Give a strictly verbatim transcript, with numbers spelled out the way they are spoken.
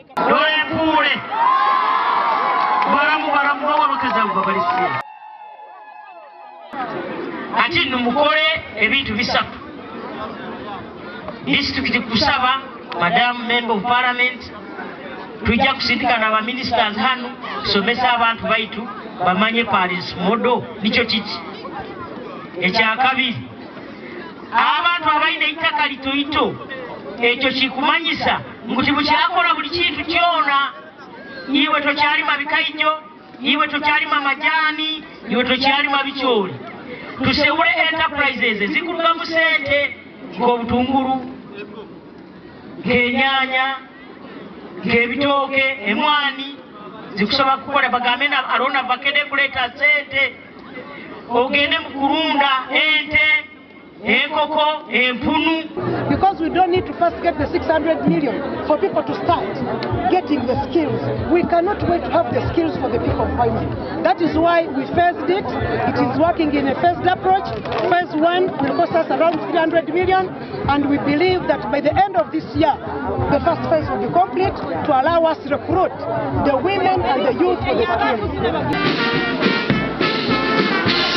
Dole pule. Baramu baramu wa bakaza babalisi. Ati numukole ebintu bisatu. District kusaba, Madam Member of Parliament, tujja kusindikana aba ministers hano kusomesa abantu baitu bamanye Parish Model nicho kiki. Ekyakabiri, abantu abaine ettaka litoito ekyo kikumanyisa nti bukyakola buli kintu kyona. Iwe tokyalima bikaijo, iwe tokyalima majani, iwe tokyalima bikyoli. Tusewule enterprises zikuluga mu sente ng'obutungulu, ng'ennyanya, ng'ebitooke, emwani zikusobola kukola bagambe na alona bakede kuleeta sente. Ogende mu kulunda ente, enkoko, empunu. Because we don't need to first get the six hundred million for people to start getting the skills. We cannot wait to have the skills for the people of Hoima. That is why we phased it. It is working in a phased approach. Phase one will cost us around three hundred million, and we believe that by the end of this year, the first phase will be complete to allow us to recruit the women and the youth for the skills.